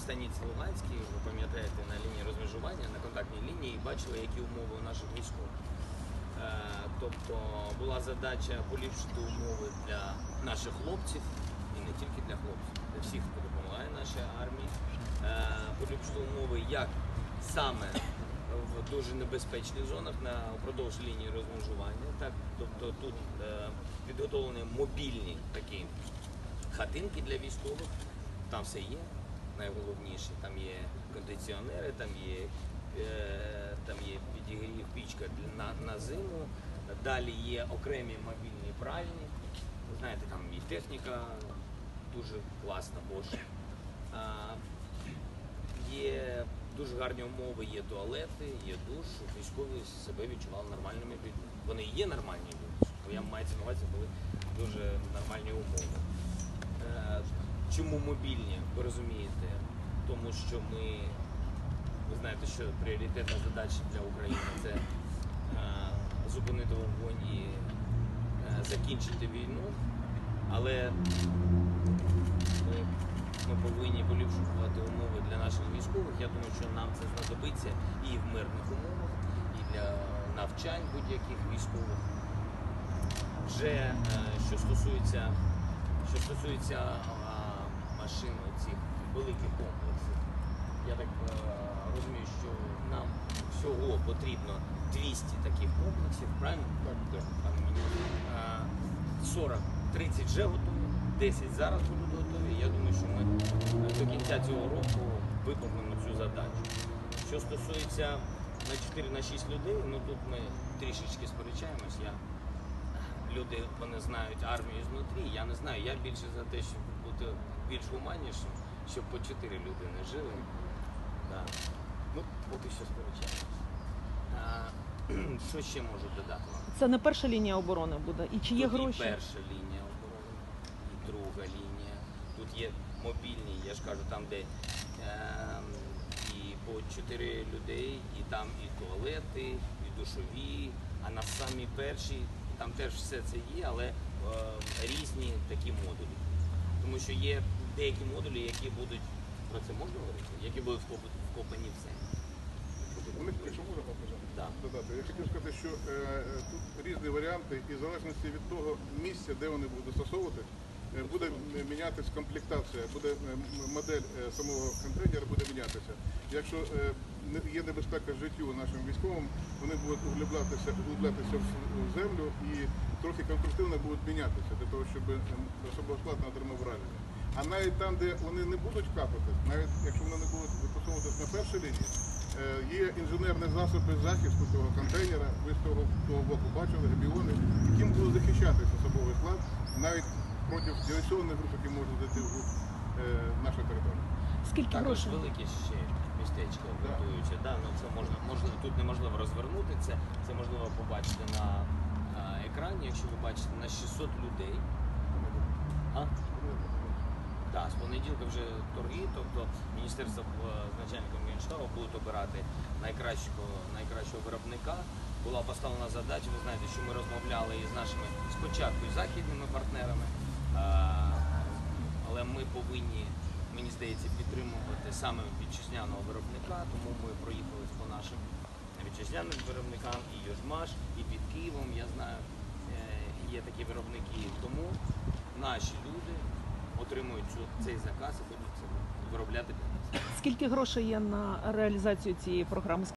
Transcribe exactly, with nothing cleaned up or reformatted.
станиці Луганській, ви пам'ятаєте, на лінії розмежування, на контактній лінії, і бачили, які умови у наших військових. Тобто була задача поліпшити умови для наших хлопців, і не тільки для хлопців, для всіх, хто допомагає нашій армії, поліпшити умови як саме в дуже небезпечних зонах на упродовж лінії розмежування. Так, тобто тут е, підготовлені мобільні такі хатинки для військових, там все є, найголовніше, там є кондиціонери, там є, е, там є підігрів, пічка на, на зиму, далі є окремі мобільні пральні, ви знаєте, там і техніка дуже класна, Bosch. Є дуже гарні умови, є туалети, є душ, щоб військові себе відчували нормальними людьми. Вони і є нормальні люди, я маю на увазі, були дуже нормальні умови. Чому мобільні, ви розумієте? Тому що ми, ви знаєте, що пріоритетна задача для України – це зупинити вогонь і закінчити війну, але ми Ми повинні поліпшувати умови для наших військових. Я думаю, що нам це знадобиться і в мирних умовах, і для навчань будь-яких військових. Вже що стосується, що стосується машин цих великих комплексів, я так розумію, що нам всього потрібно двісті таких комплексів, правильно? Так, так. сорок тридцять вже готові, десять зараз будуть готові. Я думаю, що ми до кінця цього року виконуємо цю задачу. Що стосується на чотири на шість людей, ну тут ми трішечки сперечаємось. Я, люди, вони знають армію знутрі, я не знаю. Я більше за те, щоб бути більш гуманнішим, щоб по чотири людини жили. Да. Ну, поки що сперечаємось. Що ще можу додати вам? Це не перша лінія оборони буде? І чи є тут гроші? І перша лінія оборони, і друга лінія. Тут є мобільні, я ж кажу, там, де е, і по чотири людей, і там і туалети, і душові, а на самій першій, там теж все це є, але е, різні такі модулі. Тому що є деякі модулі, які будуть, про це можна говорити, які будуть вкопані в землю. Вони, якщо можна Да. додати, я хотів сказати, що е, тут різні варіанти, і в залежності від того місця, де вони будуть застосовувати, е, буде мінятися комплектація, буде модель е, самого контейнера буде мінятися. Якщо е, є небезпека життю нашим військовим, вони будуть углублятися, углублятися в землю і трохи конструктивно будуть мінятися, для того, щоб особливо складно отримав враження. А навіть там, де вони не будуть капати, навіть якщо вони не будуть застосовуватися на першій лінії, є інженерні засоби захисту цього контейнера, ви з того, того боку бачили, габіони, яким буде захищатися особовий склад навіть проти диверсійних груп, які можуть зайти в е, нашу територію. Скільки Також грошей? великі ще містечка готуються. Да. Ну, це можна, можна, тут неможливо розвернути, це, це можливо побачити на, на екрані, якщо ви бачите, на шістсот людей. А? Так, з понеділка вже торги, тобто міністерство з начальником Генштабу будуть обирати найкращого, найкращого виробника. Була поставлена задача, ви знаєте, що ми розмовляли із нашими спочатку із західними партнерами, але ми повинні, мені здається, підтримувати саме вітчизняного виробника, тому ми проїхались по нашим вітчизняним виробникам, і Йожмаш, і під Києвом, я знаю, є такі виробники, тому наші люди отримують цей заказ і будуть це виробляти для нас. Скільки грошей є на реалізацію цієї програми?